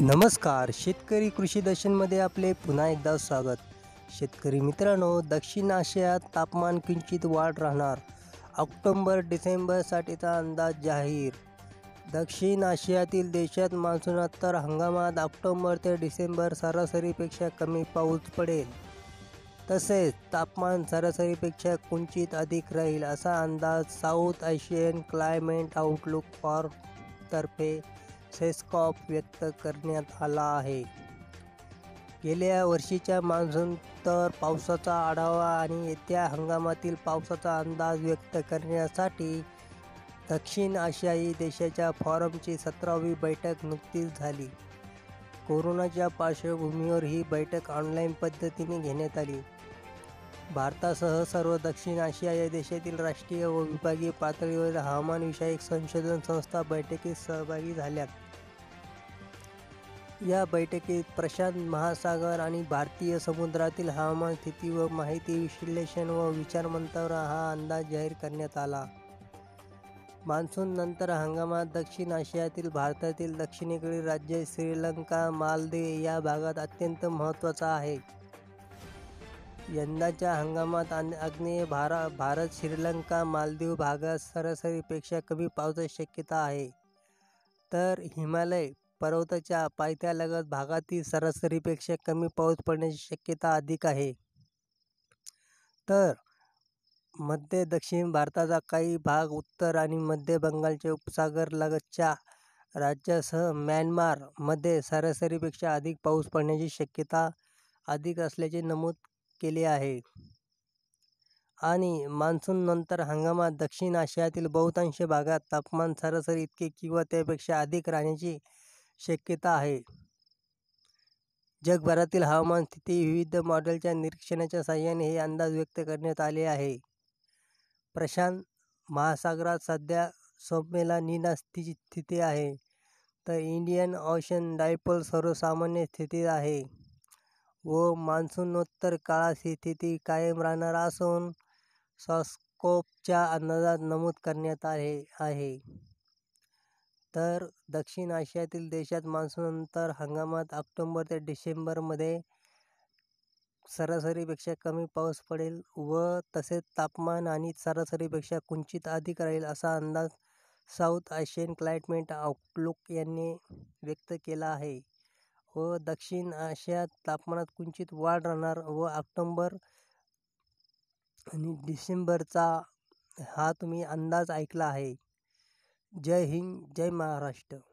नमस्कार, शेतकरी कृषी दर्शनमध्ये आपले पुन्हा एकदा स्वागत. शेतकरी मित्रांनो, दक्षिण आशियात तापमान किंचित वाढ राहणार. ऑक्टोबर-डिसेंबरसाठीचा अंदाज जाहीर. दक्षिण आशियातील देशात मान्सूनोत्तर हंगामात ऑक्टोबर ते डिसेंबर सरासरीपेक्षा कमी पाऊस पडेल. तसेच तापमान सरासरीपेक्षा किंचित अधिक राहील असा अंदाज south Asian climate outlook forum तर्फे सेस्कॉप व्यक्त करण्यात आला आहे. गेल्या वर्षीच्या मान्सूनोत्तर पावसाचा आढावा आणि येत्या हंगामातील पावसाचा अंदाज व्यक्त करण्यासाठी दक्षिण आशियाई देशाच्या फॉरमची 17वी बैठक नुकतीच झाली. कोरोनाच्या पार्श्वभूमीवर ही बैठक ऑनलाईन पद्धतीने घेण्यात आली. भारतासह सर्व दक्षिण आशियाई देशातील राष्ट्रीय व विभागीय पातळीवर हवामानविषयक संशोधन संस्था बैठकीत सहभागी झाल्यात. या बैठकीत प्रशांत महासागर आणि भारतीय समुद्रातील हवामान स्थिती व माहिती विश्लेषण व विचारमंथनावर हा अंदाज जाहीर करण्यात आला. मान्सून नंतर हंगामात दक्षिण आशियातील भारतातील दक्षिणेकडील राज्य श्रीलंका, मालदीव या भागात अत्यंत महत्त्वाचा आहे. यंदाच्या हंगामात आग्नेय भारत, श्रीलंका, मालदीव भागात सरासरीपेक्षा कमी पावसाची शक्यता आहे, तर हिमालय पर्वताच्या पायथ्यालगत भागातील सरासरीपेक्षा कमी पाऊस पडण्याची शक्यता अधिक आहे. तर मध्य दक्षिण भारताचा काही भाग, उत्तर आणि मध्य बंगालच्या उपसागरालगतच्या राज्यासह म्यानमार मध्ये सरासरीपेक्षा अधिक पाऊस पडण्याची शक्यता अधिक असल्याचे नमूद केले आहे. आणि मान्सून नंतर हंगामात दक्षिण आशियातील बहुतांश भागात तापमान सरासरी इतके किंवा त्यापेक्षा अधिक राहण्याची शक्यता आहे. जगभरातील हवामान स्थिती विविध मॉडेलच्या निरीक्षणाच्या साहाय्याने हे अंदाज व्यक्त करण्यात आले आहे. प्रशांत महासागरात सध्या सौम्य ला निना स्थिती आहे, तर इंडियन ओशन डायपोल सर्वसामान्य स्थितीत आहे व मान्सूनोत्तर काळात ही स्थिती कायम राहणार असून सेस्कॉपच्या अंदाजात नमूद करण्यात आहे. तर दक्षिण आशियातील देशात मान्सूनोत्तर हंगामात ऑक्टोबर ते डिसेंबरमध्ये सरासरीपेक्षा कमी पाऊस पडेल व तसेच तापमान आणि सरासरीपेक्षा किंचित अधिक राहील असा अंदाज साऊथ आशियन क्लायमेट आउटलुक यांनी व्यक्त केला आहे. व दक्षिण आशियात तापमानात किंचित वाढ राहणार व ऑक्टोबर आणि डिसेंबरचा हा तुम्ही अंदाज ऐकला आहे. जय हिंद, जय महाराष्ट्र.